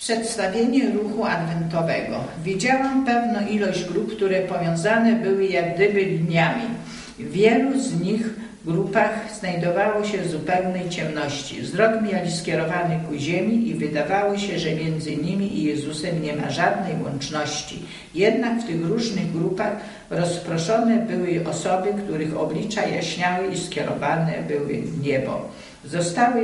Przedstawienie ruchu adwentowego. Widziałam pewną ilość grup, które powiązane były jak gdyby liniami. W wielu z nich grupach znajdowało się w zupełnej ciemności. Wzrok mieli skierowany ku ziemi i wydawało się, że między nimi i Jezusem nie ma żadnej łączności. Jednak w tych różnych grupach rozproszone były osoby, których oblicza jaśniały i skierowane były w niebo. Zostały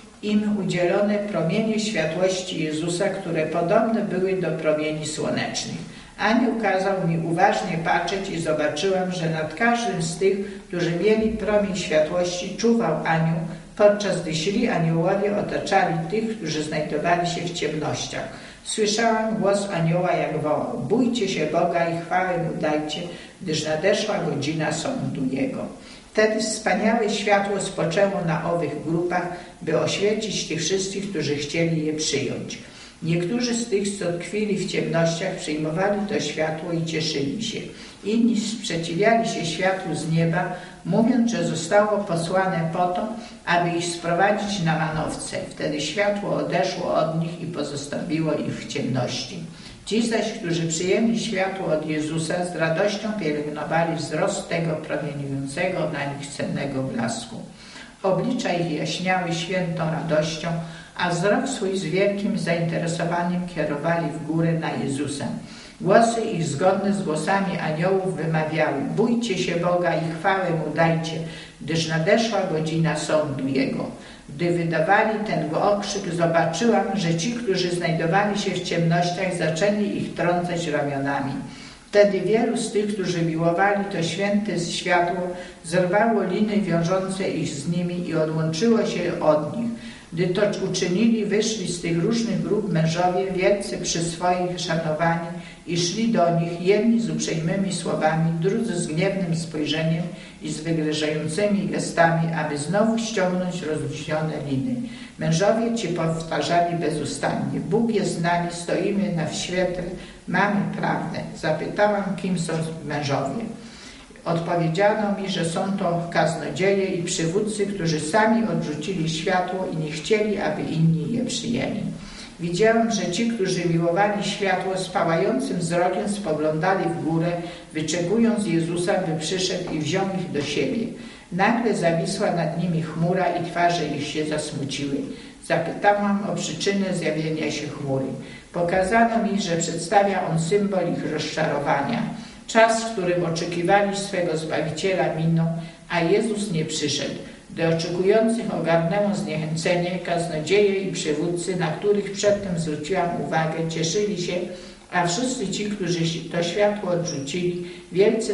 im udzielone promienie światłości Jezusa, które podobne były do promieni słonecznych. Anioł kazał mi uważnie patrzeć i zobaczyłam, że nad każdym z tych, którzy mieli promień światłości, czuwał anioł, podczas gdy źli aniołowie otaczali tych, którzy znajdowali się w ciemnościach. Słyszałam głos anioła, jak wołał: bójcie się Boga i chwałę Mu dajcie, gdyż nadeszła godzina sądu Jego. Wtedy wspaniałe światło spoczęło na owych grupach, by oświecić tych wszystkich, którzy chcieli je przyjąć. Niektórzy z tych, co tkwili w ciemnościach, przyjmowali to światło i cieszyli się. Inni sprzeciwiali się światłu z nieba, mówiąc, że zostało posłane po to, aby ich sprowadzić na manowce. Wtedy światło odeszło od nich i pozostawiło ich w ciemności. Ci zaś, którzy przyjęli światło od Jezusa, z radością pielęgnowali wzrost tego promieniującego na nich cennego blasku. Oblicza ich jaśniały świętą radością, a wzrok swój z wielkim zainteresowaniem kierowali w górę na Jezusa. Głosy ich zgodne z głosami aniołów wymawiały: bójcie się Boga i chwałę Mu dajcie, gdyż nadeszła godzina sądu Jego. Gdy wydawali ten okrzyk, zobaczyłam, że ci, którzy znajdowali się w ciemnościach, zaczęli ich trącać ramionami. Wtedy wielu z tych, którzy miłowali to święte światło, zerwało liny wiążące ich z nimi i odłączyło się od nich. Gdy to uczynili, wyszli z tych różnych grup mężowie, wielcy przyswojeni, szanowani, i szli do nich, jedni z uprzejmymi słowami, drudzy z gniewnym spojrzeniem i z wygrażającymi gestami, aby znowu ściągnąć rozluźnione liny. Mężowie ci powtarzali bezustannie: Bóg jest z nami, stoimy na świetle, mamy prawdę. Zapytałam, kim są mężowie. Odpowiedziano mi, że są to kaznodzieje i przywódcy, którzy sami odrzucili światło i nie chcieli, aby inni je przyjęli. Widziałem, że ci, którzy miłowali światło, z pałającym wzrokiem spoglądali w górę, wyczekując Jezusa, by przyszedł i wziął ich do siebie. Nagle zawisła nad nimi chmura i twarze ich się zasmuciły. Zapytałam o przyczynę zjawienia się chmury. Pokazano mi, że przedstawia on symbol ich rozczarowania. Czas, w którym oczekiwali swego Zbawiciela, minął, a Jezus nie przyszedł. Gdy oczekujących ogarnęło zniechęcenie, kaznodzieje i przywódcy, na których przedtem zwróciłam uwagę, cieszyli się, a wszyscy ci, którzy to światło odrzucili, wielce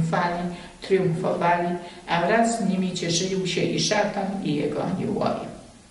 triumfowali, a wraz z nimi cieszył się i szatan, i jego aniołowie.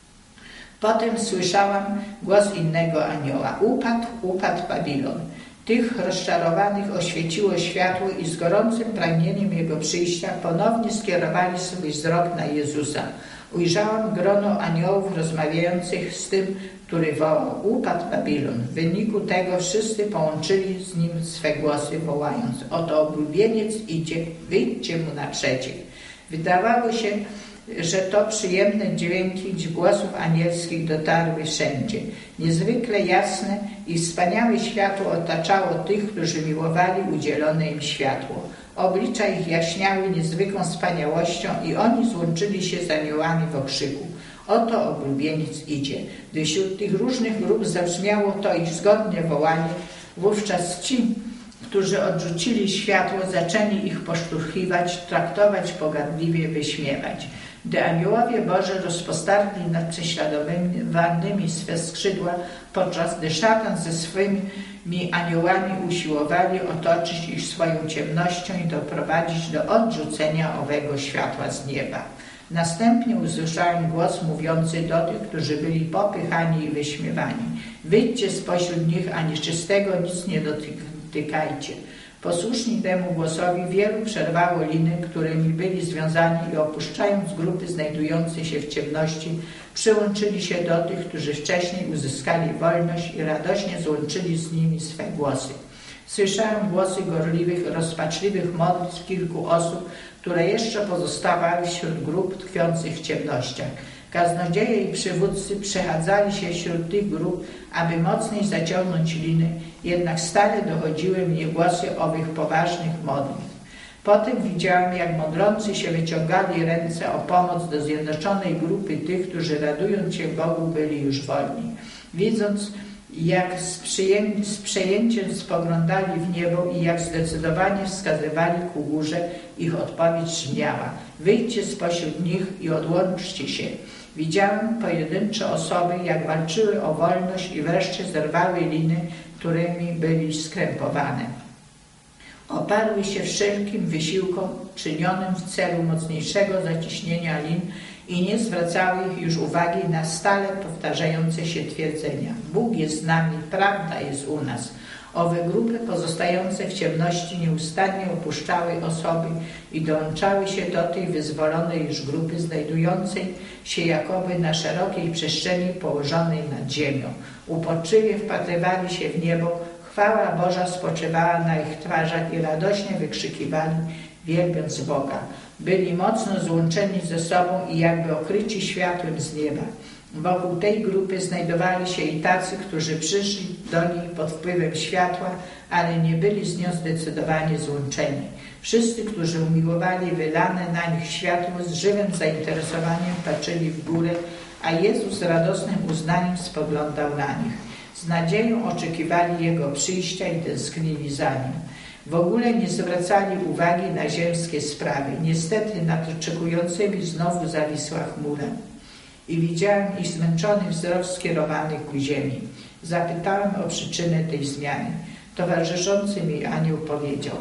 Potem słyszałam głos innego anioła: upadł Babilon. Tych rozczarowanych oświeciło światło i z gorącym pragnieniem Jego przyjścia ponownie skierowali swój wzrok na Jezusa. Ujrzałam grono aniołów rozmawiających z tym, który wołał: upadł Babilon. W wyniku tego wszyscy połączyli z nim swe głosy, wołając: oto oblubieniec idzie, wyjdźcie mu naprzeciw. Wydawało się, że to przyjemne dźwięki głosów anielskich dotarły wszędzie. Niezwykle jasne i wspaniałe światło otaczało tych, którzy miłowali udzielone im światło. Oblicza ich jaśniały niezwykłą wspaniałością i oni złączyli się z aniołami w okrzyku: oto oblubieniec idzie. Gdy wśród tych różnych grup zabrzmiało to ich zgodne wołanie, wówczas ci, którzy odrzucili światło, zaczęli ich poszturchiwać, traktować pogardliwie, wyśmiewać. Gdy aniołowie Boży rozpostarli nad prześladowanymi swe skrzydła, podczas gdy szatan ze swymi aniołami usiłowali otoczyć ich swoją ciemnością i doprowadzić do odrzucenia owego światła z nieba. Następnie usłyszałem głos mówiący do tych, którzy byli popychani i wyśmiewani: wyjdźcie spośród nich, a nieczystego nic nie dotykajcie. Posłuszni temu głosowi wielu przerwało liny, którymi byli związani, i opuszczając grupy znajdujące się w ciemności, przyłączyli się do tych, którzy wcześniej uzyskali wolność, i radośnie złączyli z nimi swe głosy. Słyszałem głosy gorliwych, rozpaczliwych modlitw kilku osób, które jeszcze pozostawały wśród grup tkwiących w ciemnościach. Kaznodzieje i przywódcy przechadzali się wśród tych grup, aby mocniej zaciągnąć liny, jednak stale dochodziły mnie głosy owych poważnych modlitw. Potem widziałem, jak modlący się wyciągali ręce o pomoc do zjednoczonej grupy tych, którzy radując się Bogu byli już wolni. Widząc, jak z przejęciem spoglądali w niebo i jak zdecydowanie wskazywali ku górze, ich odpowiedź brzmiała: wyjdźcie spośród nich i odłączcie się. Widziałem pojedyncze osoby, jak walczyły o wolność i wreszcie zerwały liny, którymi byli skrępowane. Oparły się wszelkim wysiłkom czynionym w celu mocniejszego zaciśnienia lin i nie zwracały ich już uwagi na stale powtarzające się twierdzenia: Bóg jest z nami, prawda jest u nas. Owe grupy pozostające w ciemności nieustannie opuszczały osoby i dołączały się do tej wyzwolonej już grupy znajdującej się jakoby na szerokiej przestrzeni położonej nad ziemią. Uporczywie wpatrywali się w niebo, chwała Boża spoczywała na ich twarzach i radośnie wykrzykiwali, wielbiąc Boga. Byli mocno złączeni ze sobą i jakby okryci światłem z nieba. Wokół tej grupy znajdowali się i tacy, którzy przyszli do niej pod wpływem światła, ale nie byli z nią zdecydowanie złączeni. Wszyscy, którzy umiłowali wylane na nich światło, z żywym zainteresowaniem patrzyli w górę, a Jezus z radosnym uznaniem spoglądał na nich. Z nadzieją oczekiwali Jego przyjścia i tęsknili za Nim. W ogóle nie zwracali uwagi na ziemskie sprawy. Niestety nad oczekującymi znowu zawisła chmura. I widziałem ich zmęczony wzrok skierowany ku ziemi. Zapytałem o przyczynę tej zmiany. Towarzyszący mi anioł powiedział: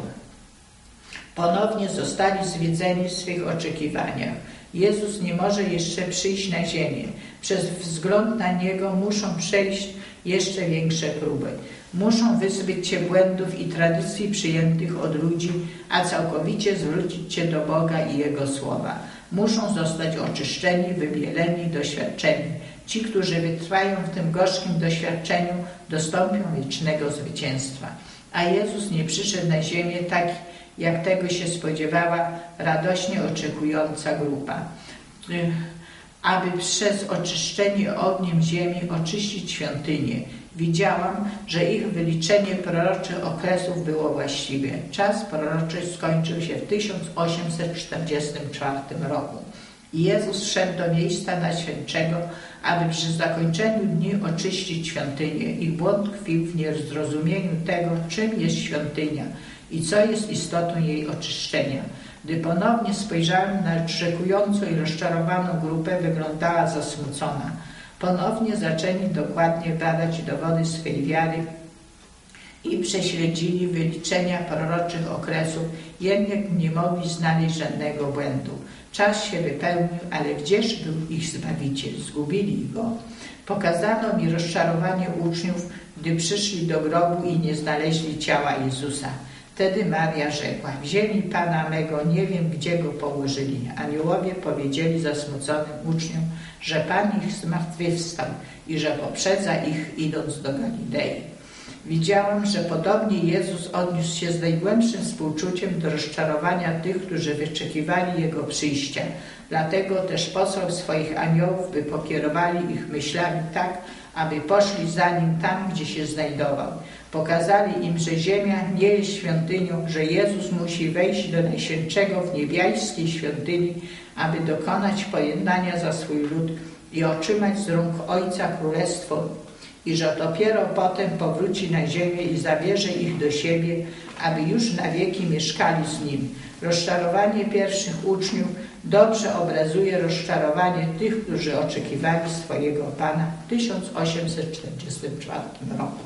ponownie zostali zwiedzeni w swych oczekiwaniach. Jezus nie może jeszcze przyjść na ziemię. Przez wzgląd na Niego muszą przejść jeszcze większe próby. Muszą wyzbyć się błędów i tradycji przyjętych od ludzi, a całkowicie zwrócić się do Boga i Jego słowa. Muszą zostać oczyszczeni, wybieleni, doświadczeni. Ci, którzy wytrwają w tym gorzkim doświadczeniu, dostąpią wiecznego zwycięstwa. A Jezus nie przyszedł na ziemię tak, jak tego się spodziewała radośnie oczekująca grupa, aby przez oczyszczenie ogniem ziemi oczyścić świątynię. Widziałam, że ich wyliczenie proroczych okresów było właściwe. Czas proroczy skończył się w 1844 roku. Jezus szedł do miejsca Najświętszego, aby przy zakończeniu dni oczyścić świątynię. Ich błąd tkwił w niezrozumieniu tego, czym jest świątynia i co jest istotą jej oczyszczenia. Gdy ponownie spojrzałem na oczekującą i rozczarowaną grupę, wyglądała zasmucona. Ponownie zaczęli dokładnie badać dowody swej wiary i prześledzili wyliczenia proroczych okresów, jednak nie mogli znaleźć żadnego błędu. Czas się wypełnił, ale gdzież był ich Zbawiciel? Zgubili go. Pokazano mi rozczarowanie uczniów, gdy przyszli do grobu i nie znaleźli ciała Jezusa. Wtedy Maria rzekła: wzięli Pana mego, nie wiem, gdzie go położyli. Aniołowie powiedzieli zasmuconym uczniom, że Pan ich zmartwychwstał i że poprzedza ich, idąc do Galilei. Widziałam, że podobnie Jezus odniósł się z najgłębszym współczuciem do rozczarowania tych, którzy wyczekiwali Jego przyjścia. Dlatego też posłał swoich aniołów, by pokierowali ich myślami tak, aby poszli za Nim tam, gdzie się znajdował. Pokazali im, że ziemia nie jest świątynią, że Jezus musi wejść do Najświętszego w niebiańskiej świątyni, aby dokonać pojednania za swój lud i otrzymać z rąk Ojca Królestwo i że dopiero potem powróci na ziemię i zabierze ich do siebie, aby już na wieki mieszkali z Nim. Rozczarowanie pierwszych uczniów dobrze obrazuje rozczarowanie tych, którzy oczekiwali swojego Pana w 1844 roku.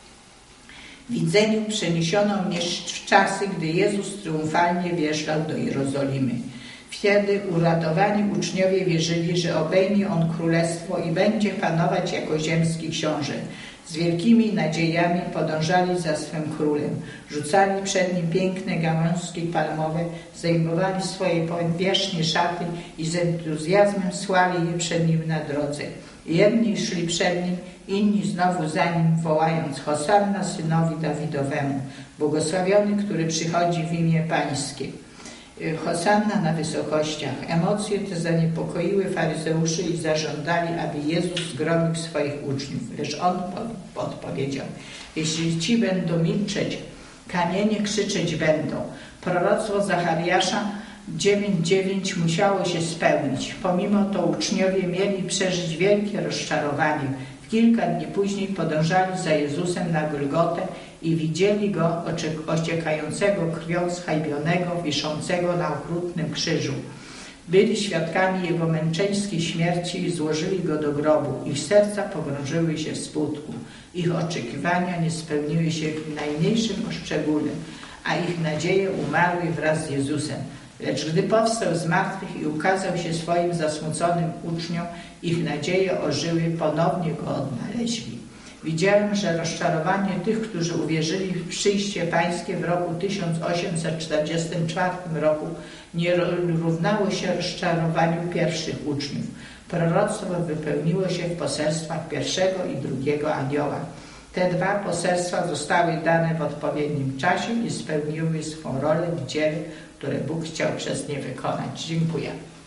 W widzeniu przeniesiono mnie w czasy, gdy Jezus triumfalnie wjeżdżał do Jerozolimy. Wtedy uratowani uczniowie wierzyli, że obejmie On królestwo i będzie panować jako ziemski książę. Z wielkimi nadziejami podążali za swym królem. Rzucali przed Nim piękne gałązki palmowe, zdejmowali swoje powierzchnie szaty i z entuzjazmem słali je przed Nim na drodze. Jedni szli przed Nim, inni znowu za Nim, wołając: Hosanna synowi Dawidowemu, błogosławiony, który przychodzi w imię Pańskie. Hosanna na wysokościach. Emocje te zaniepokoiły faryzeuszy i zażądali, aby Jezus zgromił swoich uczniów. Lecz On odpowiedział: jeśli ci będą milczeć, kamienie krzyczeć będą. Proroctwo Zachariasza 9:9 musiało się spełnić. Pomimo to uczniowie mieli przeżyć wielkie rozczarowanie. Kilka dni później podążali za Jezusem na Golgotę i widzieli Go ociekającego krwią zhańbionego, wiszącego na okrutnym krzyżu. Byli świadkami Jego męczeńskiej śmierci i złożyli Go do grobu. Ich serca pogrążyły się w smutku. Ich oczekiwania nie spełniły się w najmniejszym szczególe, a ich nadzieje umarły wraz z Jezusem. Lecz gdy powstał z martwych i ukazał się swoim zasmuconym uczniom, ich nadzieje ożyły, ponownie Go odnaleźli. Widziałem, że rozczarowanie tych, którzy uwierzyli w przyjście Pańskie w roku 1844 roku, nie równało się rozczarowaniu pierwszych uczniów. Proroctwo wypełniło się w poselstwach pierwszego i drugiego anioła. Te dwa poselstwa zostały dane w odpowiednim czasie i spełniły swą rolę w dziele, które Bóg chciał przez nie wykonać. Dziękuję.